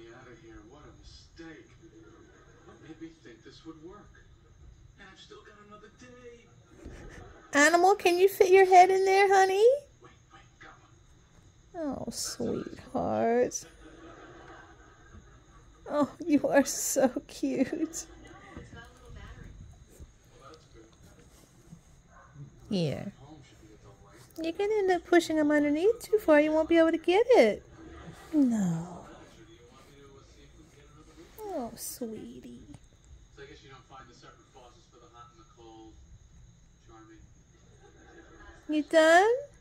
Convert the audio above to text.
me out of here. What a mistake. What made me think this would work? And I've still got another day. Animal, can you fit your head in there, honey? Wait, got one. Oh, sweetheart. Oh, you are so cute. Here. You can end up pushing him underneath too far. You won't be able to get it. No. Oh, sweetie. So I guess you don't find the separate faucets for the hot and the cold charming. You done?